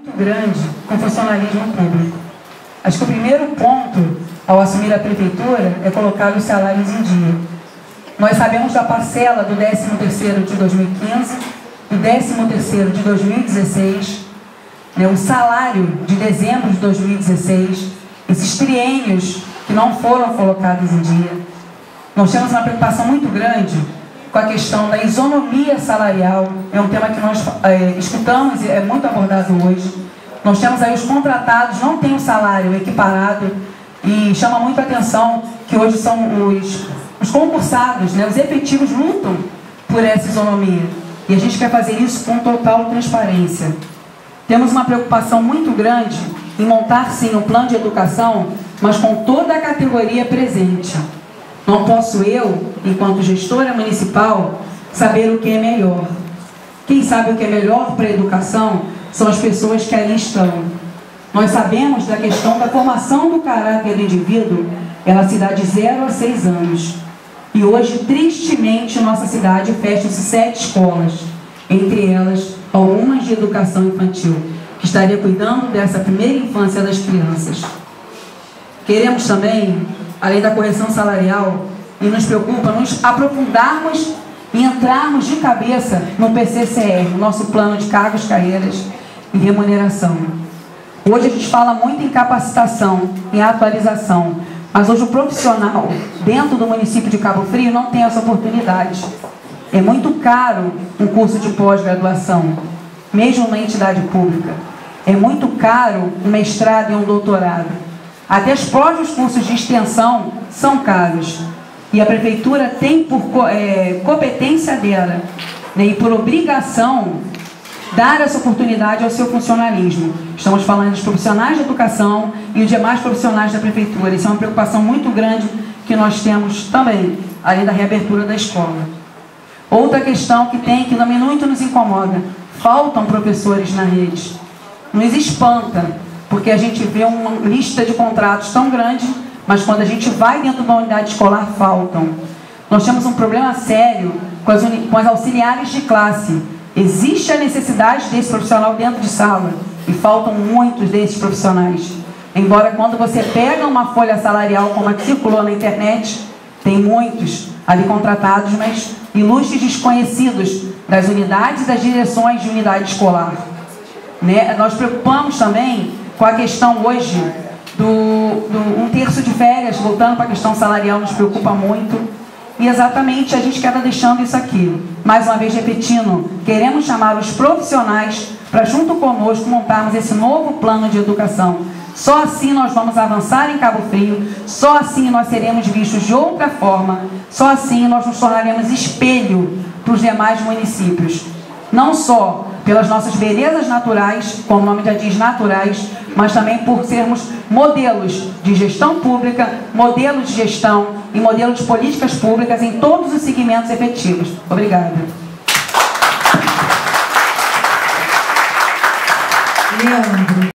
grande com o funcionalismo público. Acho que o primeiro ponto ao assumir a prefeitura é colocar os salários em dia. Nós sabemos da parcela do 13º de 2015, do 13º de 2016, o salário de dezembro de 2016, esses triênios que não foram colocados em dia. Nós temos uma preocupação muito grande com a questão da isonomia salarial, é um tema que nós escutamos e é muito abordado hoje. Nós temos aí os contratados, não têm um salário equiparado, e chama muito a atenção que hoje são os concursados, os efetivos lutam por essa isonomia. E a gente quer fazer isso com total transparência. Temos uma preocupação muito grande em montar, sim, um plano de educação, mas com toda a categoria presente. Não posso eu, enquanto gestora municipal, saber o que é melhor. Quem sabe o que é melhor para a educação são as pessoas que ali estão. Nós sabemos da questão da formação do caráter do indivíduo, ela se dá de 0 a 6 anos. E hoje, tristemente, em nossa cidade fecham-se 7 escolas, entre elas algumas de educação infantil, que estaria cuidando dessa primeira infância das crianças. Queremos também, além da correção salarial, e nos preocupa nos aprofundarmos e entrarmos de cabeça no PCCR, nosso plano de cargos, carreiras e remuneração. Hoje a gente fala muito em capacitação, em atualização, mas hoje o profissional dentro do município de Cabo Frio não tem essa oportunidade. É muito caro um curso de pós-graduação, mesmo na entidade pública. É muito caro um mestrado e um doutorado. Até os próprios cursos de extensão são caros. E a prefeitura tem por competência dela, e por obrigação, dar essa oportunidade ao seu funcionalismo. Estamos falando dos profissionais de educação e os demais profissionais da prefeitura. Isso é uma preocupação muito grande que nós temos também, além da reabertura da escola. Outra questão que muito nos incomoda: faltam professores na rede. Nos espanta, porque a gente vê uma lista de contratos tão grande, mas quando a gente vai dentro da unidade escolar, faltam. Nós temos um problema sério com as auxiliares de classe. Existe a necessidade desse profissional dentro de sala, e faltam muitos desses profissionais. Embora quando você pega uma folha salarial como a que circulou na internet, tem muitos ali contratados, mas ilustres desconhecidos das unidades e das direções de unidade escolar. Nós preocupamos também com a questão hoje do 1/3 de férias, voltando para a questão salarial, nos preocupa muito. E exatamente a gente quer estar deixando isso aqui. Mais uma vez repetindo, queremos chamar os profissionais para junto conosco montarmos esse novo plano de educação. Só assim nós vamos avançar em Cabo Frio, só assim nós seremos vistos de outra forma, só assim nós nos tornaremos espelho para os demais municípios. Não só pelas nossas belezas naturais, como o nome já diz, naturais, mas também por sermos modelos de gestão pública, modelos de gestão e modelos de políticas públicas em todos os segmentos efetivos. Obrigada. Leandro.